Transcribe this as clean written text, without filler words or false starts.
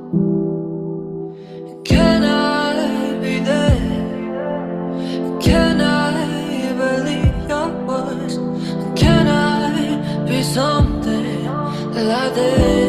Can I be there? Can I believe your words? Can I be something like this?